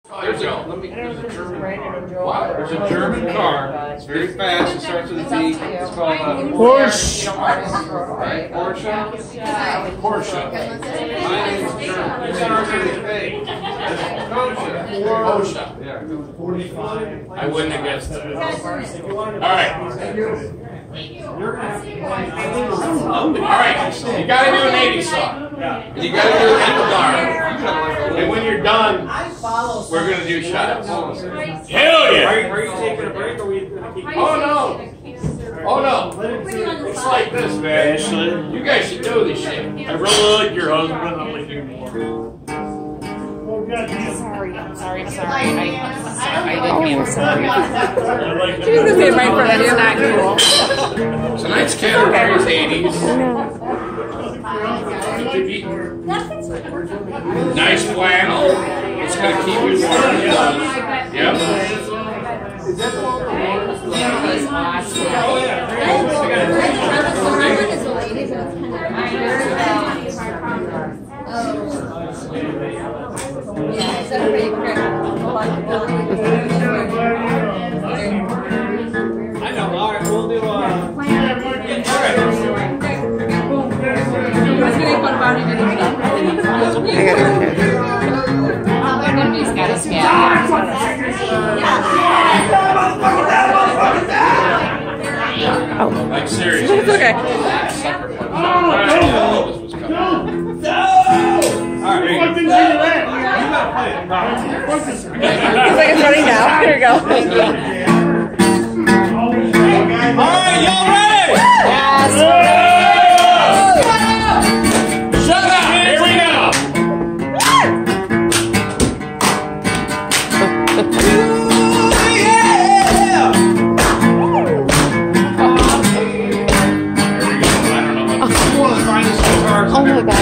There's a German car. It's very fast. It starts with a B. It's called Porsche. Right? Porsche. Porsche. My name is German. It starts with a B. Kosche. Yeah. 45. I wouldn't have guessed that. All right. All right. You got to do an 80 song. And you got to do an guitar. And when you're done, we're going to do shots. Hell yeah! Are you taking a break or are we going to keep going? Oh no! Oh no! It's like this, man. Ashley. You guys should know this shit. I really like your husband. I'm like you more. Sorry. I didn't mean sorry. She was going to say right for that. It's not cool. Tonight's category is 80s. Nice flannel. It's going to keep you warm. Yep. I know. All right, we'll do He's got his hat. Like seriously. It's okay. It's like it's running now. Here we go. Alright, y'all ready? Yes. Shut up! Here we go! Oh my God.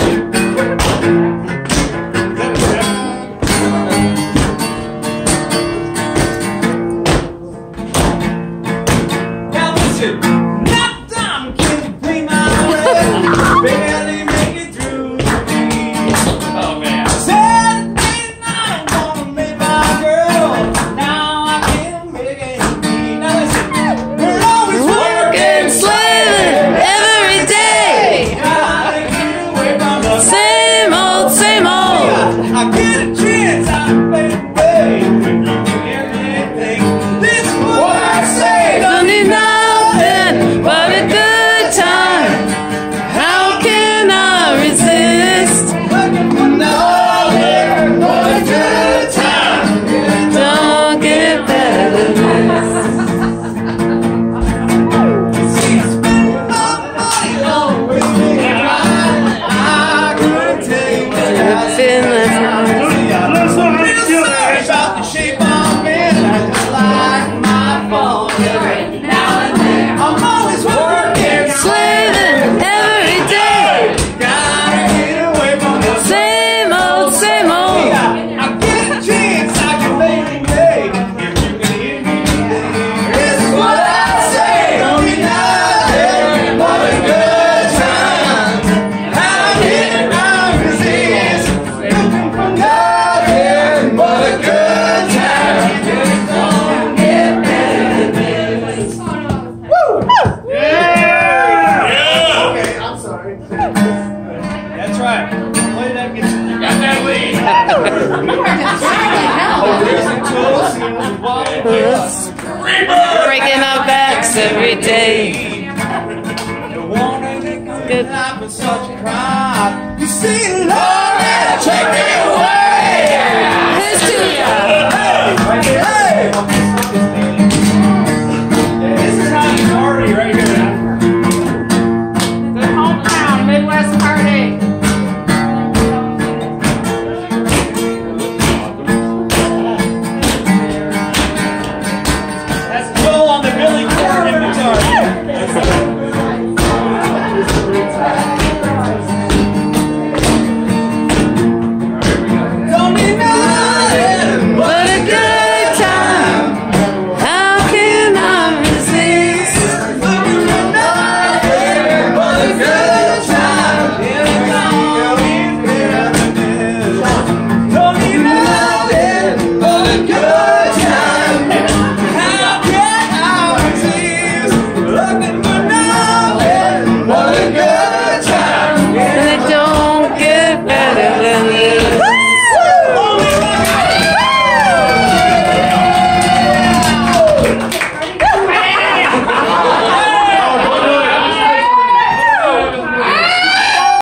Breaking our backs every day. Good.